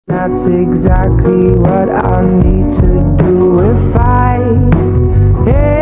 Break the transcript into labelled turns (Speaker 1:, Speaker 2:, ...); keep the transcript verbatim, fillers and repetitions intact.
Speaker 1: That's exactly what I need to do if I